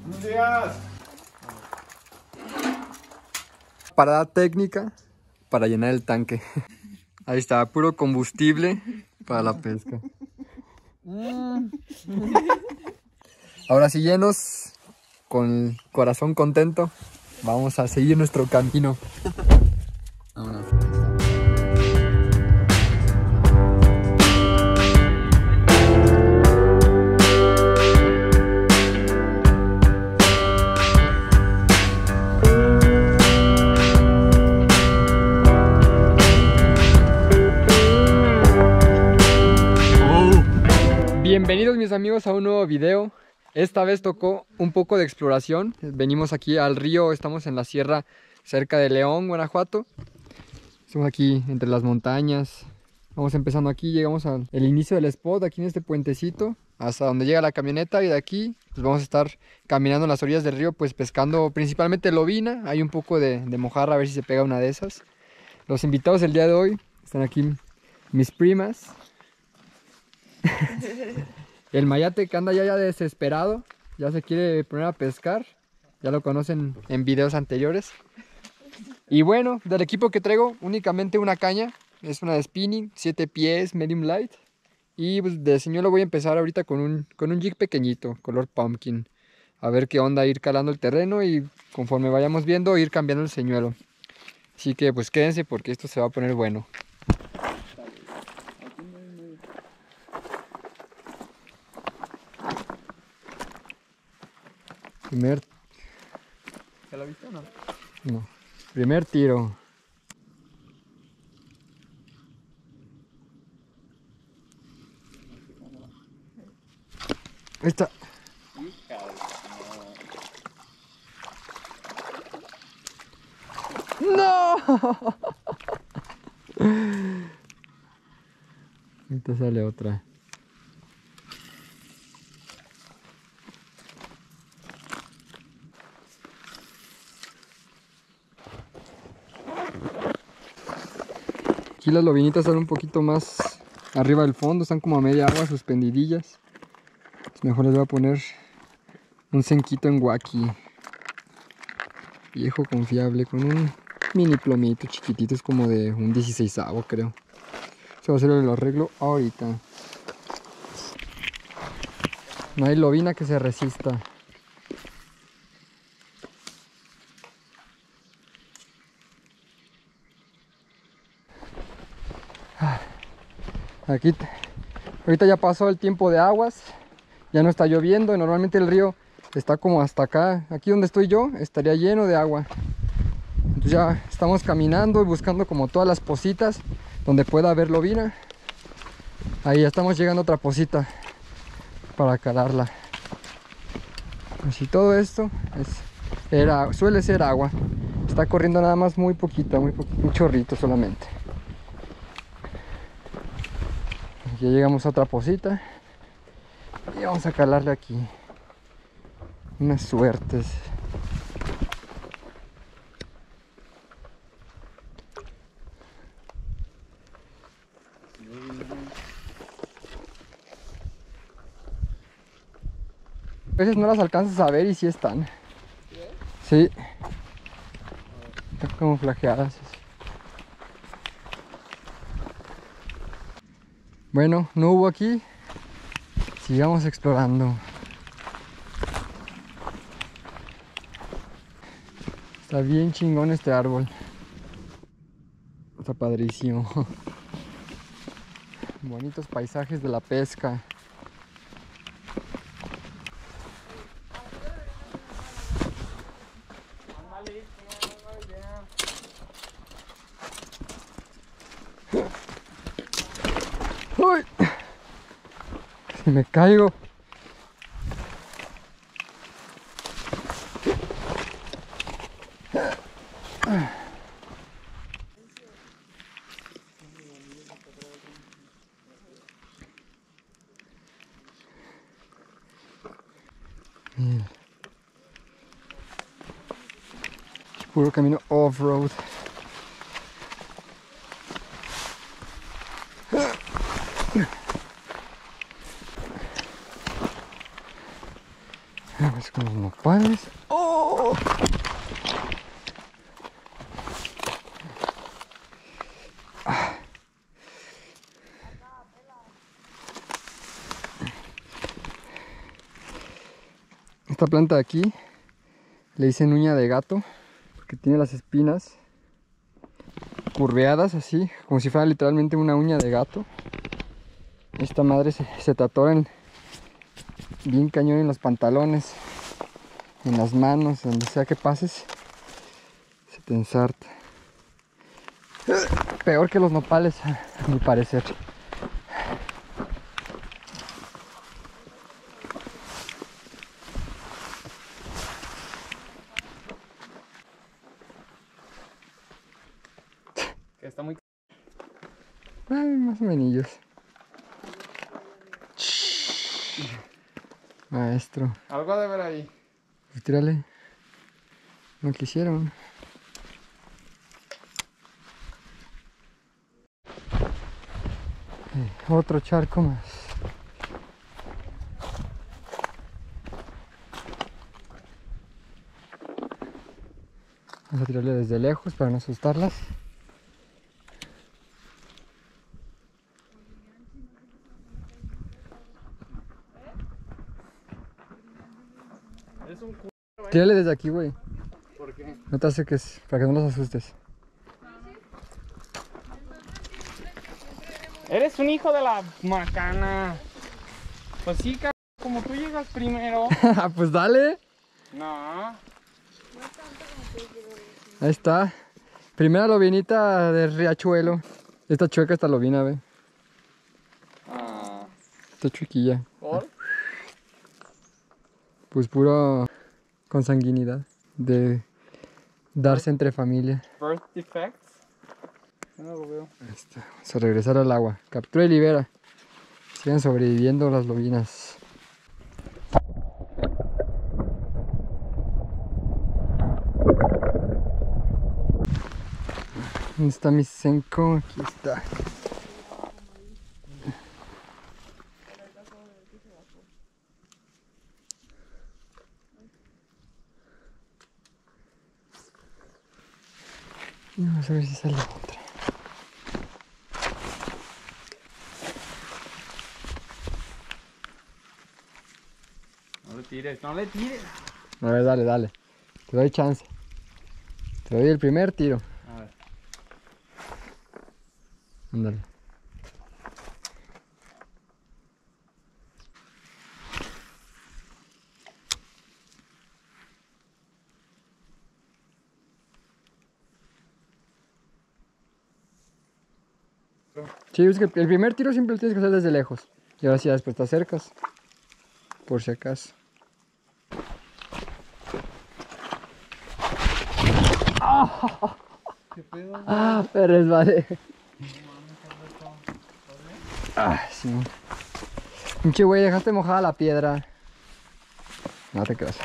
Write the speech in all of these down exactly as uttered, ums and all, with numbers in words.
Buenos días. Parada técnica para llenar el tanque. Ahí está, puro combustible para la pesca. Ahora sí, llenos, con el corazón contento, vamos a seguir nuestro camino. Vámonos. Bienvenidos mis amigos a un nuevo video. Esta vez tocó un poco de exploración. Venimos aquí al río, estamos en la sierra cerca de León, Guanajuato. Estamos aquí entre las montañas. Vamos empezando aquí, llegamos al el inicio del spot, aquí en este puentecito, hasta donde llega la camioneta, y de aquí pues vamos a estar caminando en las orillas del río, pues pescando principalmente lobina. Hay un poco de, de mojarra, a ver si se pega una de esas. Los invitados el día de hoy están aquí mis primas. El mayate que anda ya, ya desesperado, ya se quiere poner a pescar, ya lo conocen en videos anteriores. Y bueno, del equipo que traigo únicamente una caña, es una de spinning, siete pies, medium light. Y pues de señuelo voy a empezar ahorita con un, con un jig pequeñito, color pumpkin. A ver qué onda, ir calando el terreno y conforme vayamos viendo, ir cambiando el señuelo. Así que pues quédense porque esto se va a poner bueno. Primer... ¿Ya lo viste o no? No. Primer tiro. Ahí está. ¡No! Ahorita sale otra. Aquí las lobinitas están un poquito más arriba del fondo, están como a media agua, suspendidillas. Pues mejor les voy a poner un cenquito en guaki. Viejo confiable, con un mini plomito chiquitito, es como de un dieciseisavo creo. Eso va a ser el arreglo ahorita. No hay lobina que se resista. Aquí, ahorita ya pasó el tiempo de aguas, ya no está lloviendo y normalmente el río está como hasta acá. Aquí donde estoy yo estaría lleno de agua. Entonces ya estamos caminando y buscando como todas las pocitas donde pueda haber lobina. Ahí ya estamos llegando a otra pocita para calarla. Así todo esto es, era, suele ser agua. Está corriendo nada más muy poquita, muy poquito, un chorrito solamente. Ya llegamos a otra pocita y vamos a calarle aquí unas suertes. A veces no las alcanzas a ver y sí están. Sí, están como flageadas. Bueno, no hubo aquí, sigamos explorando. Está bien chingón este árbol. Está padrísimo. Bonitos paisajes de la pesca. ¡Uy! Si me caigo. Mira. Puro camino off-road. Vamos con los nopales. ¡Oh! Esta planta de aquí le dicen uña de gato porque tiene las espinas curveadas así, como si fuera literalmente una uña de gato. Esta madre se, se te atora en, bien cañón en los pantalones, en las manos, donde sea que pases, se te ensarta. Peor que los nopales, a mi parecer. Que está muy... Ay, más o menos. Maestro. Algo ha de ver ahí. Pues tírale. No quisieron. Eh, otro charco más. Vamos a tirarle desde lejos para no asustarlas. Es un c... Tírale desde aquí, güey. ¿Por qué? No te acerques, para que no los asustes. Eres un hijo de la macana. Pues sí, cabrón, como tú llegas primero. Pues dale. No. Ahí está. Primera lobinita de riachuelo. Esta chueca esta lobina, ve. Ah. Esta chuequilla. ¿Por? Pues puro consanguinidad. De darse entre familia. Birth defects. No lo veo. Ahí está. Vamos a regresar al agua. Captura y libera. Sigan sobreviviendo las lobinas. ¿Dónde está mi senko? Aquí está. Vamos a ver si sale otra. No le tires, no le tires. A ver, dale, dale. Te doy chance. Te doy el primer tiro. A ver. Ándale. Sí, es que el primer tiro siempre lo tienes que hacer desde lejos. Y ahora sí, después te acercas. Por si acaso. ¡Ah! ¿Qué pedo? ¡Ah! Pero es vale. ¡Ah! Sí. Pinche güey, dejaste mojada la piedra. No te creas.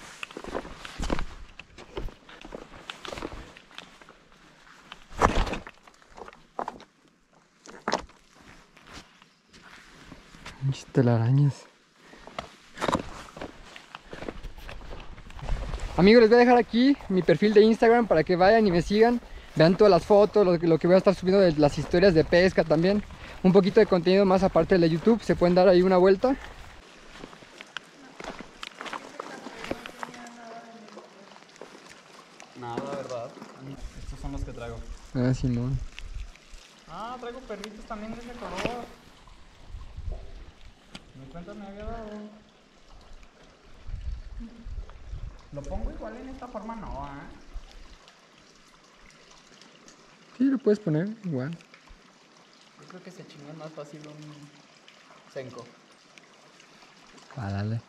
Pinches telarañas. Amigos, les voy a dejar aquí mi perfil de Instagram para que vayan y me sigan. Vean todas las fotos, lo, lo que voy a estar subiendo de las historias de pesca también. Un poquito de contenido más aparte del de YouTube. Se pueden dar ahí una vuelta. Nada, ¿verdad? Estos son los que traigo. Ah, Simón. Ah, traigo perritos también de ese color. Mi cuenta me había dado. Lo pongo igual en esta forma, no, ¿eh? Sí, lo puedes poner igual. Yo creo que se chinga más fácil un senko. Ah, dale.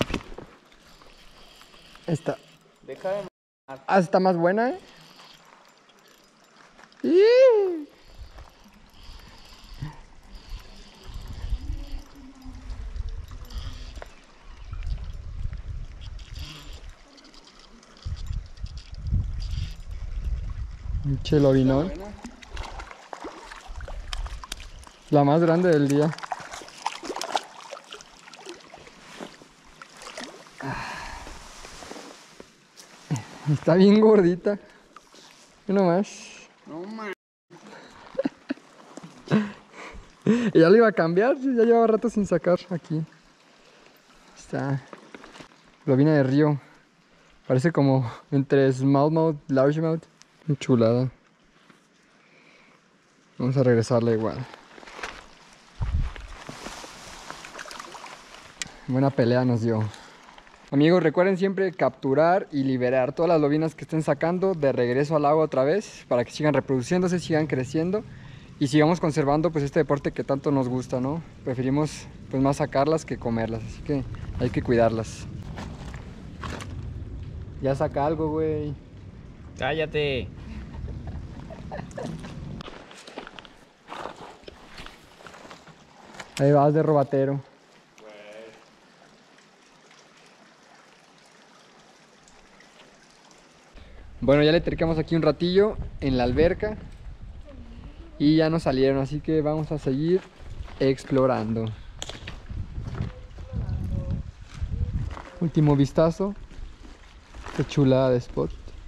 Esta. Deja de... Ah, está más buena, ¿eh? ¡Ih! Un chelovinón. La más grande del día. Ah. Está bien gordita. ¿Qué nomás? No mames. Y ya lo iba a cambiar, ya llevaba rato sin sacar aquí. Está. Lobina de río. Parece como entre smallmouth, largemouth. Muy chulada. Vamos a regresarla igual. Buena pelea nos dio. Amigos, recuerden siempre capturar y liberar todas las lobinas que estén sacando de regreso al agua otra vez para que sigan reproduciéndose, sigan creciendo y sigamos conservando pues este deporte que tanto nos gusta, ¿no? Preferimos pues más sacarlas que comerlas, así que hay que cuidarlas. Ya saca algo, güey. Cállate. Ahí vas de robatero. Bueno, ya le tercamos aquí un ratillo en la alberca y ya nos salieron, así que vamos a seguir explorando. Último vistazo. Qué chulada de spot.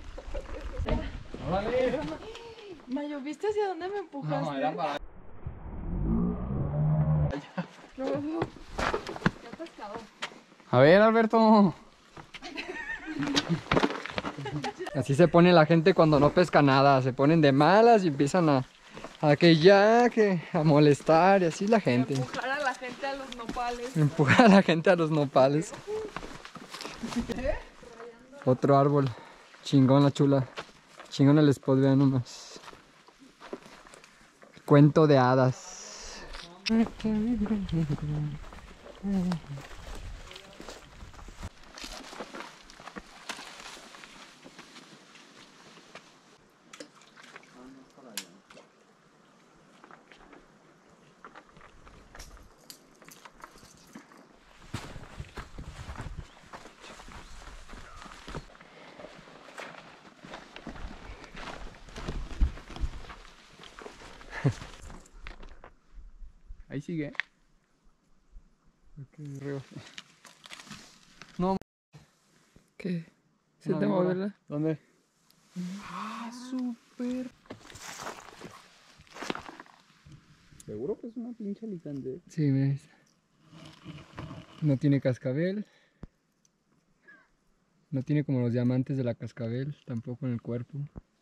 Mayo, ¿viste hacia dónde me empujaste? No, era para... No, no. ¿Qué pescado? A ver, Alberto. Así se pone la gente cuando no pesca nada, se ponen de malas y empiezan a, a que ya, que a molestar y así la gente. Empujar a la gente a los nopales. Empujar a la gente a los nopales. Otro árbol. Chingón la chula. Chingón el spot, vean nomás. Cuento de hadas. Ahí sigue. No. ¿Qué? ¿Se Una te víbora. mueve la? ¿Dónde? Ah, súper. Seguro que es una pinche alicante. Sí, ves. No tiene cascabel. No tiene como los diamantes de la cascabel, tampoco en el cuerpo.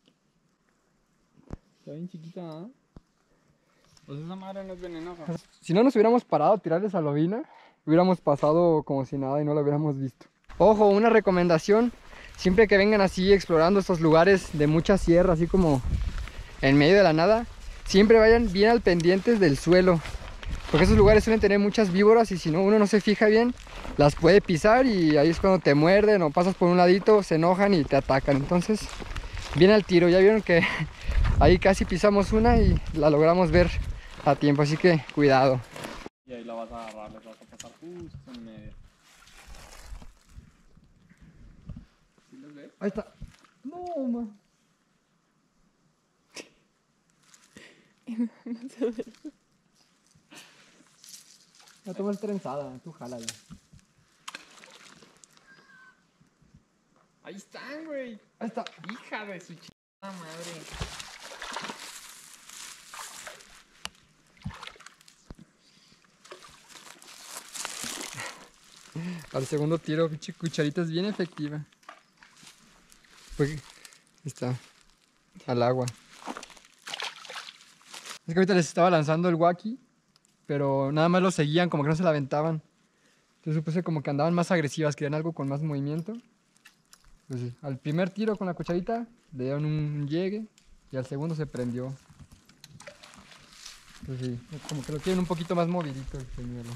Está bien chiquita, ¿eh? Pues esa madre no es venenosa. Si no nos hubiéramos parado a tirarles a lobina, hubiéramos pasado como si nada y no lo hubiéramos visto. Ojo, una recomendación, siempre que vengan así explorando estos lugares de mucha sierra, así como en medio de la nada, siempre vayan bien al pendientes del suelo, porque esos lugares suelen tener muchas víboras y si no uno no se fija bien, las puede pisar y ahí es cuando te muerden o pasas por un ladito, se enojan y te atacan. Entonces, bien al tiro. Ya vieron que ahí casi pisamos una y la logramos ver a tiempo, así que cuidado. Y ahí la vas a agarrar, les vas a pasar justo en medio. ¿Sí los ves? Ahí está. No, man. La tomo el trenzada, tú jálala. Ahí están, güey. Ahí está. Hija de su chingada madre. Al segundo tiro, pinche cucharita es bien efectiva. Pues, ahí está. Al agua. Es que ahorita les estaba lanzando el waki, pero nada más lo seguían, como que no se la aventaban. Entonces supuse como que andaban más agresivas, querían algo con más movimiento. Pues al primer tiro con la cucharita le dieron un llegue y al segundo se prendió. Pues sí, como que lo quieren un poquito más movidito el señuelo.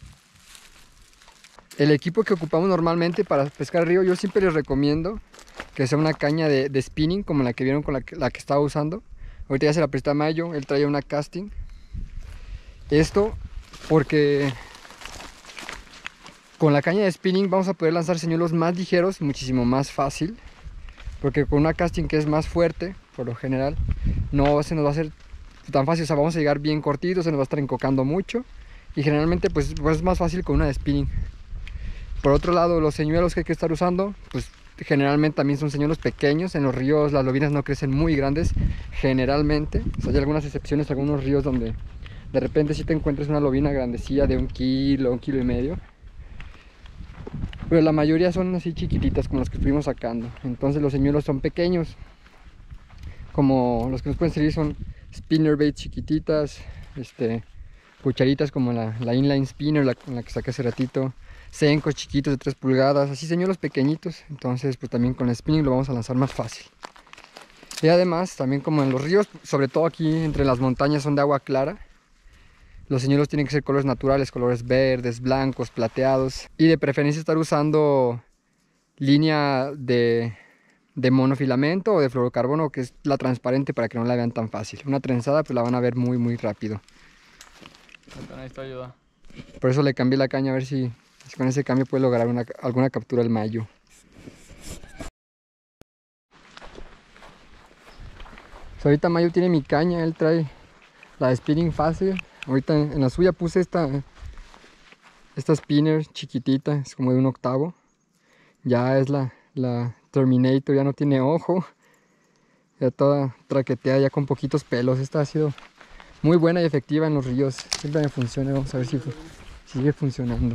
El equipo que ocupamos normalmente para pescar río, yo siempre les recomiendo que sea una caña de, de spinning como la que vieron con la que, la que estaba usando. Ahorita ya se la presté a Mayo, él traía una casting. Esto porque con la caña de spinning vamos a poder lanzar señuelos más ligeros y muchísimo más fácil. Porque con una casting que es más fuerte, por lo general, no se nos va a hacer tan fácil. O sea, vamos a llegar bien cortitos, se nos va a estar encocando mucho. Y generalmente pues, pues es más fácil con una de spinning. Por otro lado, los señuelos que hay que estar usando, pues generalmente también son señuelos pequeños. En los ríos las lobinas no crecen muy grandes, generalmente. O sea, hay algunas excepciones, algunos ríos donde de repente sí te encuentras una lobina grandecilla de un kilo, un kilo y medio. Pero la mayoría son así chiquititas como las que estuvimos sacando. Entonces los señuelos son pequeños. Como los que nos pueden servir son spinnerbait chiquititas, este, cucharitas como la, la inline spinner, la, la que saqué hace ratito, sencos chiquitos de tres pulgadas, así señuelos pequeñitos. Entonces pues también con el spinning lo vamos a lanzar más fácil. Y además también como en los ríos, sobre todo aquí entre las montañas son de agua clara, los señuelos tienen que ser colores naturales, colores verdes, blancos, plateados, y de preferencia estar usando línea de, de monofilamento o de fluorocarbono, que es la transparente, para que no la vean tan fácil. Una trenzada pues la van a ver muy muy rápido. Necesito ayuda. Por eso le cambié la caña, a ver si, si con ese cambio puede lograr una, alguna captura el mayo. So, ahorita Mayo tiene mi caña, él trae la de spinning fácil. Ahorita en, en la suya puse esta, esta spinner chiquitita, es como de un octavo. Ya es la, la Terminator, ya no tiene ojo. Ya toda traqueteada, ya con poquitos pelos. Esta ha sido muy buena y efectiva en los ríos. Siempre me funciona, vamos a ver si, si sigue funcionando.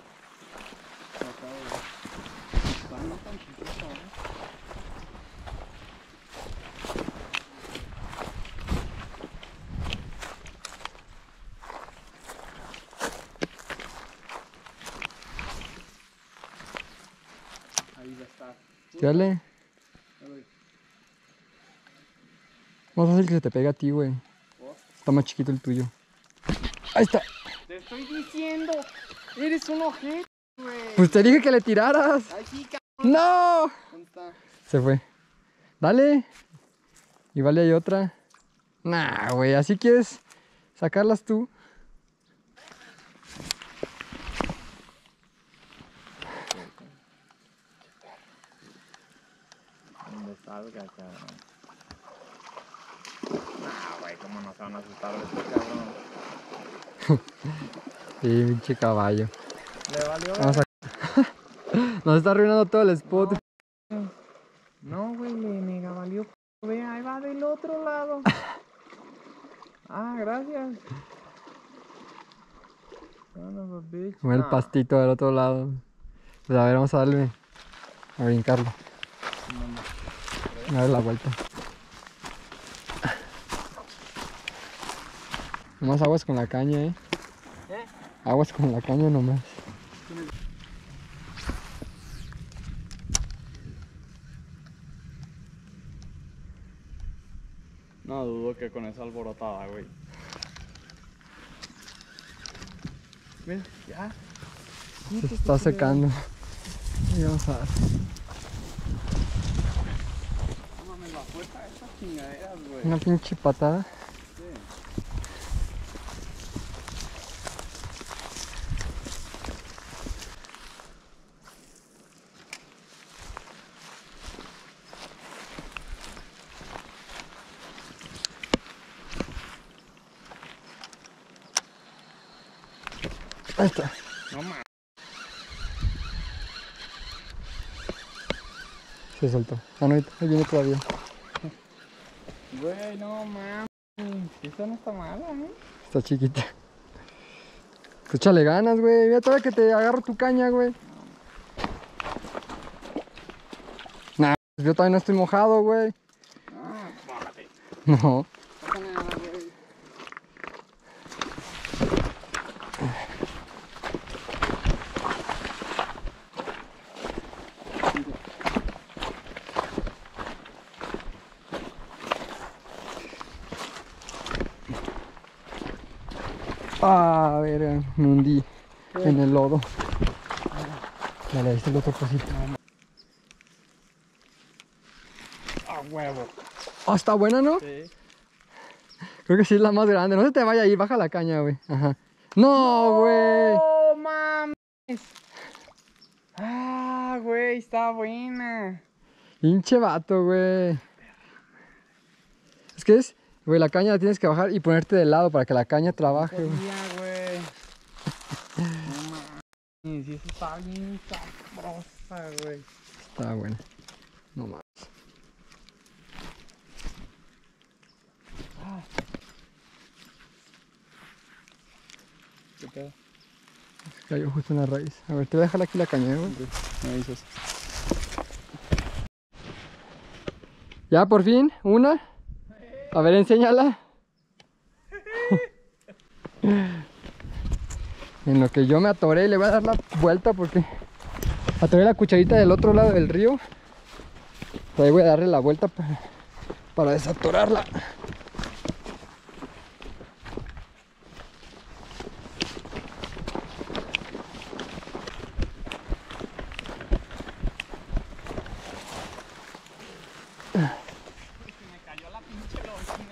Ahí ya está. Dale. Más fácil que se te pega a ti, güey. Está más chiquito el tuyo. Ahí está. Te estoy diciendo, eres un ojete, güey. Pues te dije que le tiraras. Ay, sí, cabrón. ¡No! ¿Dónde está? Se fue. Dale. Y vale, hay otra. Nah, güey, así quieres sacarlas tú. Donde salga, cabrón. Ah, güey, cómo no se van a asustar de este cabrón. Sí, pinche caballo. Le valió. Vamos a... Nos está arruinando todo el spot. No, güey, le mega valió. Ve, ahí va del otro lado. Ah, gracias. Son of a bitch. Como el Ah, pastito del otro lado. Pues a ver, vamos a darle a brincarlo. A dar la vuelta. Nomás aguas con la caña, eh. ¿Eh? Aguas con la caña nomás. No dudo que con esa alborotada, güey. Mira, ya. Se está secando. Y vamos a dar. No mames, la fuerza de estas chingaderas, güey. Una pinche patada. Ahí está. No mames. Se soltó. Ah, no, ahí viene todavía. Güey, no mames. Esta no está mala, ¿eh? Está chiquita. Pues échale ganas, güey. Mira todavía que te agarro tu caña, güey. Nah, yo todavía no estoy mojado, güey. Ah, bájate. No. No pasa nada, güey. Ah, a ver, me hundí en el lodo. Dale, ahí está el otro cosito. A huevo. Ah, está buena, ¿no? Sí. Creo que sí es la más grande. No se te vaya ahí, baja la caña, güey. Ajá. No, güey. ¡Oh, mames! Ah, güey, está buena. Pinche vato, güey. Es que es, güey, la caña la tienes que bajar y ponerte de lado para que la caña trabaje, güey. Podía, güey. No mames, sí, eso está bien sabrosa, güey. Está buena. No más. ¿Qué pedo? Se cayó justo en la raíz. A ver, te voy a dejar aquí la caña, güey. Me dices. Ya, por fin, una. A ver, enséñala. En lo que yo me atoré, le voy a dar la vuelta porque atoré la cucharita del otro lado del río. Ahí voy a darle la vuelta para, para desatorarla. Me cayó la pinche lonchina.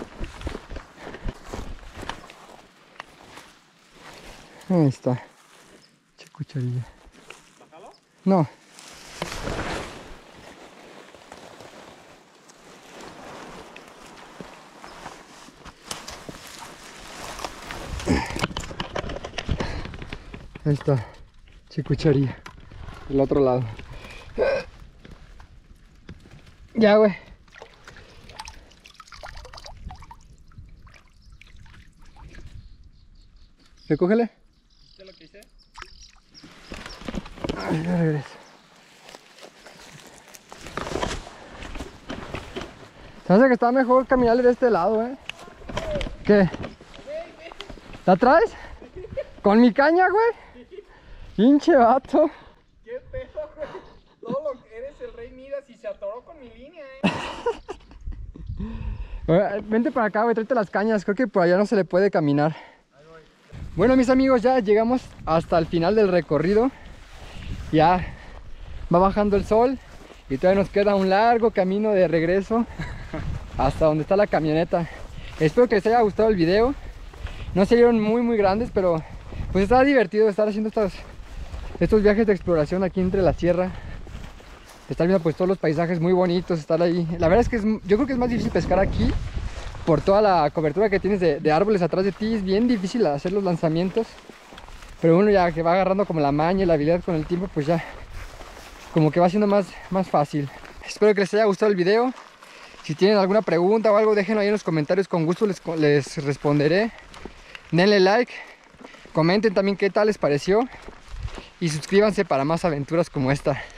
Ahí está. Che cucharilla. ¿Bájalo? No. Ahí está. Che cucharilla. El otro lado. Ya, güey. Recógele. ¿Viste lo que hice? Ay, ya regreso. Se hace que está mejor caminarle de este lado, eh. ¿Qué? ¿La traes? ¿Con mi caña, güey? Pinche vato. ¿Qué pedo, güey? Todo lo que eres el rey Midas y se atoró con mi línea, eh. Eh, Vente para acá, güey, tráete las cañas. Creo que por allá no se le puede caminar. Bueno, mis amigos, ya llegamos hasta el final del recorrido. Ya va bajando el sol y todavía nos queda un largo camino de regreso hasta donde está la camioneta. Espero que les haya gustado el video. No se vieron muy muy grandes, pero pues está divertido estar haciendo estos, estos viajes de exploración aquí entre la sierra. Estar viendo pues todos los paisajes muy bonitos, estar ahí. La verdad es que es, yo creo que es más difícil pescar aquí por toda la cobertura que tienes de, de árboles atrás de ti. Es bien difícil hacer los lanzamientos. Pero uno ya que va agarrando como la maña y la habilidad con el tiempo, pues ya como que va siendo más, más fácil. Espero que les haya gustado el video. Si tienen alguna pregunta o algo, déjenlo ahí en los comentarios, con gusto les, les responderé. Denle like, comenten también qué tal les pareció y suscríbanse para más aventuras como esta.